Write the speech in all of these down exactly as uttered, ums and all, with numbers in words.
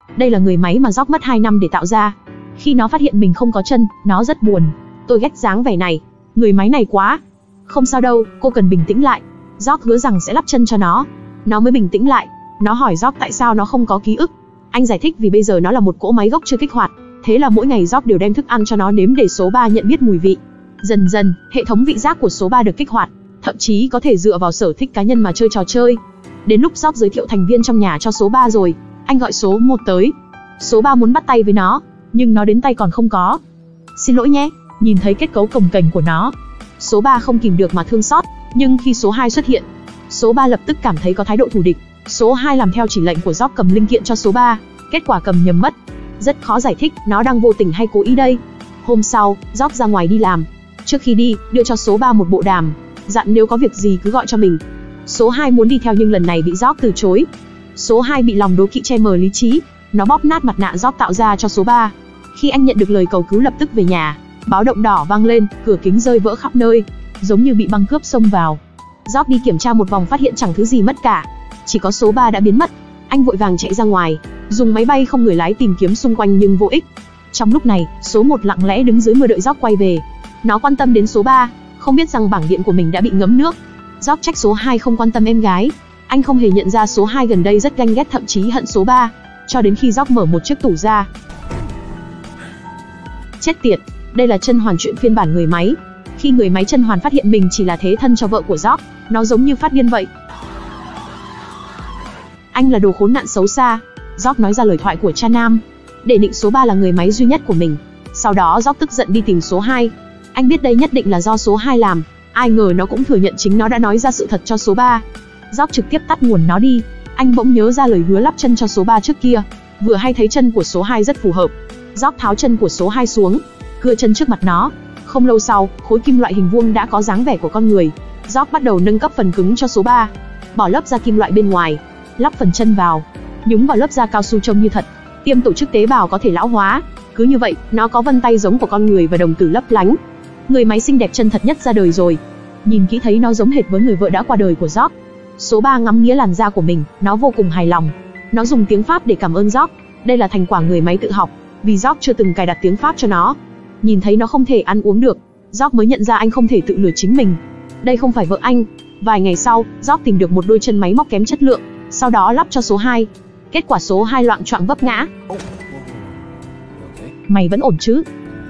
Đây là người máy mà Rock mất hai năm để tạo ra. Khi nó phát hiện mình không có chân, nó rất buồn. Tôi ghét dáng vẻ này. Người máy này quá. Không sao đâu, cô cần bình tĩnh lại. Rock hứa rằng sẽ lắp chân cho nó. Nó mới bình tĩnh lại. Nó hỏi Rock tại sao nó không có ký ức. Anh giải thích vì bây giờ nó là một cỗ máy gốc chưa kích hoạt. Thế là mỗi ngày Rock đều đem thức ăn cho nó nếm để số ba nhận biết mùi vị. Dần dần, hệ thống vị giác của số ba được kích hoạt. Thậm chí có thể dựa vào sở thích cá nhân mà chơi trò chơi. Đến lúc Rock giới thiệu thành viên trong nhà cho số ba rồi, anh gọi số một tới. Số ba muốn bắt tay với nó, nhưng nó đến tay còn không có. Xin lỗi nhé, nhìn thấy kết cấu cồng kềnh của nó, số ba không kìm được mà thương xót. Nhưng khi số hai xuất hiện, số ba lập tức cảm thấy có thái độ thù địch. Số hai làm theo chỉ lệnh của Rock cầm linh kiện cho số ba, kết quả cầm nhầm mất. Rất khó giải thích nó đang vô tình hay cố ý đây. Hôm sau, Rock ra ngoài đi làm. Trước khi đi, đưa cho số ba một bộ đàm, dặn nếu có việc gì cứ gọi cho mình. Số hai muốn đi theo nhưng lần này bị Rock từ chối. Số hai bị lòng đố kỵ che mờ lý trí, nó bóp nát mặt nạ Rock tạo ra cho số ba. Khi anh nhận được lời cầu cứu lập tức về nhà, báo động đỏ vang lên, cửa kính rơi vỡ khắp nơi, giống như bị băng cướp xông vào. Rock đi kiểm tra một vòng phát hiện chẳng thứ gì mất cả, chỉ có số ba đã biến mất. Anh vội vàng chạy ra ngoài, dùng máy bay không người lái tìm kiếm xung quanh nhưng vô ích. Trong lúc này, số một lặng lẽ đứng dưới mưa đợi Rock quay về. Nó quan tâm đến số ba, không biết rằng bảng điện của mình đã bị ngấm nước. Rock trách số hai không quan tâm em gái. Anh không hề nhận ra số hai gần đây rất ganh ghét, thậm chí hận số ba, cho đến khi Rock mở một chiếc tủ ra. Chết tiệt, đây là chân hoàn chuyện phiên bản người máy. Khi người máy chân hoàn phát hiện mình chỉ là thế thân cho vợ của Rock, nó giống như phát điên vậy. Anh là đồ khốn nạn xấu xa, Rock nói ra lời thoại của cha nam, để định số ba là người máy duy nhất của mình. Sau đó Rock tức giận đi tìm số hai. Anh biết đây nhất định là do số hai làm, ai ngờ nó cũng thừa nhận chính nó đã nói ra sự thật cho số ba. Rock trực tiếp tắt nguồn nó đi. Anh bỗng nhớ ra lời hứa lắp chân cho số ba trước kia, vừa hay thấy chân của số hai rất phù hợp. Rock tháo chân của số hai xuống, cưa chân trước mặt nó. Không lâu sau, khối kim loại hình vuông đã có dáng vẻ của con người. Rock bắt đầu nâng cấp phần cứng cho số ba, bỏ lớp da kim loại bên ngoài, lắp phần chân vào, nhúng vào lớp da cao su trông như thật, tiêm tổ chức tế bào có thể lão hóa. Cứ như vậy, nó có vân tay giống của con người và đồng tử lấp lánh. Người máy xinh đẹp chân thật nhất ra đời rồi. Nhìn kỹ thấy nó giống hệt với người vợ đã qua đời của Rock. Số ba ngắm nghía làn da của mình, nó vô cùng hài lòng. Nó dùng tiếng Pháp để cảm ơn Rock. Đây là thành quả người máy tự học, vì Rock chưa từng cài đặt tiếng Pháp cho nó. Nhìn thấy nó không thể ăn uống được, Rock mới nhận ra anh không thể tự lừa chính mình. Đây không phải vợ anh. Vài ngày sau, Rock tìm được một đôi chân máy móc kém chất lượng, sau đó lắp cho số hai. Kết quả số hai loạng choạng vấp ngã. Mày vẫn ổn chứ?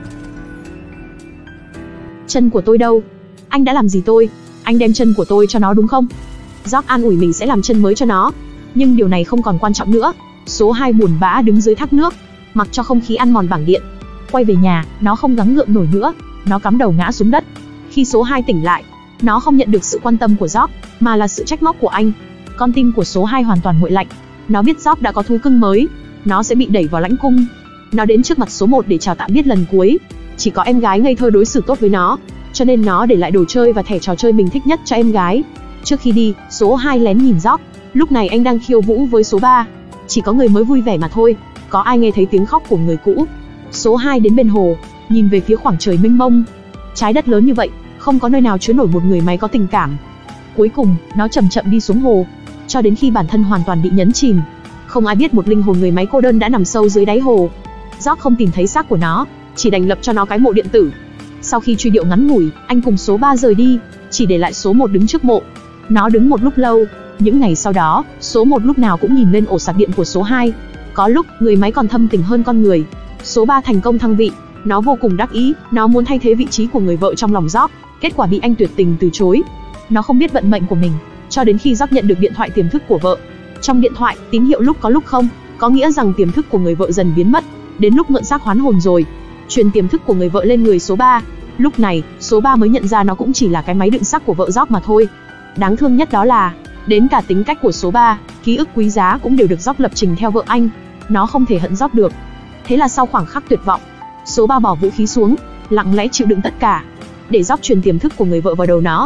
Chân của tôi đâu? Anh đã làm gì tôi? Anh đem chân của tôi cho nó đúng không? Rock an ủi mình sẽ làm chân mới cho nó. Nhưng điều này không còn quan trọng nữa. Số hai buồn bã đứng dưới thác nước, mặc cho không khí ăn mòn bảng điện. Quay về nhà, nó không gắng gượng nổi nữa, nó cắm đầu ngã xuống đất. Khi số hai tỉnh lại, nó không nhận được sự quan tâm của Rock, mà là sự trách móc của anh. Con tim của số hai hoàn toàn nguội lạnh. Nó biết Rock đã có thú cưng mới, nó sẽ bị đẩy vào lãnh cung. Nó đến trước mặt số một để chào tạm biệt lần cuối. Chỉ có em gái ngây thơ đối xử tốt với nó, cho nên nó để lại đồ chơi và thẻ trò chơi mình thích nhất cho em gái. Trước khi đi, số hai lén nhìn Rock. Lúc này anh đang khiêu vũ với số ba. Chỉ có người mới vui vẻ mà thôi, có ai nghe thấy tiếng khóc của người cũ. Số hai đến bên hồ, nhìn về phía khoảng trời mênh mông. Trái đất lớn như vậy, không có nơi nào chứa nổi một người máy có tình cảm. Cuối cùng, nó chậm chậm đi xuống hồ, cho đến khi bản thân hoàn toàn bị nhấn chìm. Không ai biết một linh hồn người máy cô đơn đã nằm sâu dưới đáy hồ. Rock không tìm thấy xác của nó, chỉ đành lập cho nó cái mộ điện tử. Sau khi truy điệu ngắn ngủi, anh cùng số ba rời đi, chỉ để lại số một đứng trước mộ. Nó đứng một lúc lâu. Những ngày sau đó, số một lúc nào cũng nhìn lên ổ sạc điện của số hai. Có lúc, người máy còn thâm tình hơn con người. Số ba thành công thăng vị, nó vô cùng đắc ý, nó muốn thay thế vị trí của người vợ trong lòng Rock, kết quả bị anh tuyệt tình từ chối. Nó không biết vận mệnh của mình, cho đến khi Rock nhận được điện thoại tiềm thức của vợ. Trong điện thoại, tín hiệu lúc có lúc không, có nghĩa rằng tiềm thức của người vợ dần biến mất, đến lúc mượn xác hoán hồn rồi. Truyền tiềm thức của người vợ lên người số ba. Lúc này, số ba mới nhận ra nó cũng chỉ là cái máy đựng xác của vợ Rock mà thôi. Đáng thương nhất đó là, đến cả tính cách của số ba, ký ức quý giá cũng đều được Rock lập trình theo vợ anh. Nó không thể hận Rock được. Thế là sau khoảng khắc tuyệt vọng, số ba bỏ vũ khí xuống, lặng lẽ chịu đựng tất cả, để Rock truyền tiềm thức của người vợ vào đầu nó.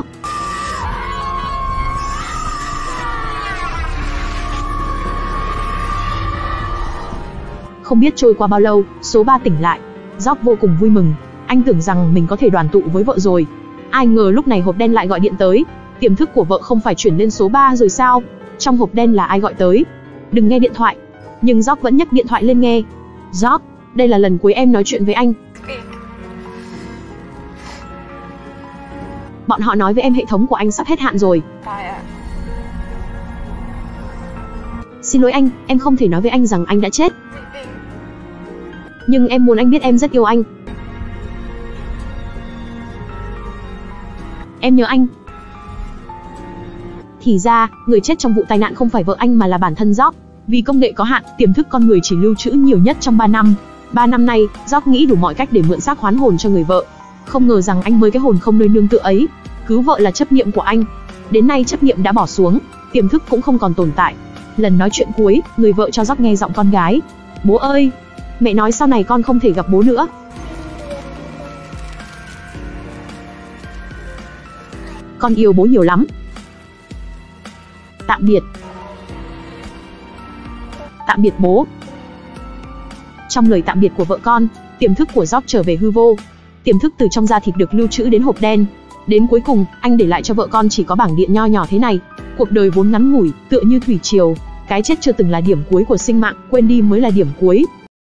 Không biết trôi qua bao lâu, số ba tỉnh lại. Rock vô cùng vui mừng, anh tưởng rằng mình có thể đoàn tụ với vợ rồi. Ai ngờ lúc này hộp đen lại gọi điện tới. Tiềm thức của vợ không phải chuyển lên số ba rồi sao? Trong hộp đen là ai gọi tới? Đừng nghe điện thoại. Nhưng Jock vẫn nhấc điện thoại lên nghe. Jock, đây là lần cuối em nói chuyện với anh. Bọn họ nói với em hệ thống của anh sắp hết hạn rồi. Xin lỗi anh, em không thể nói với anh rằng anh đã chết. Nhưng em muốn anh biết em rất yêu anh. Em nhớ anh. Thì ra, người chết trong vụ tai nạn không phải vợ anh mà là bản thân Jock. Vì công nghệ có hạn, tiềm thức con người chỉ lưu trữ nhiều nhất trong ba năm. ba năm nay, Jock nghĩ đủ mọi cách để mượn xác hoán hồn cho người vợ. Không ngờ rằng anh mới cái hồn không nơi nương tựa ấy. Cứu vợ là chấp niệm của anh. Đến nay chấp niệm đã bỏ xuống, tiềm thức cũng không còn tồn tại. Lần nói chuyện cuối, người vợ cho Jock nghe giọng con gái. Bố ơi, mẹ nói sau này con không thể gặp bố nữa. Con yêu bố nhiều lắm. Tạm biệt. Tạm biệt bố. Trong lời tạm biệt của vợ con, tiềm thức của Jock trở về hư vô. Tiềm thức từ trong da thịt được lưu trữ đến hộp đen. Đến cuối cùng, anh để lại cho vợ con chỉ có bảng điện nho nhỏ thế này. Cuộc đời vốn ngắn ngủi, tựa như thủy triều. Cái chết chưa từng là điểm cuối của sinh mạng, quên đi mới là điểm cuối.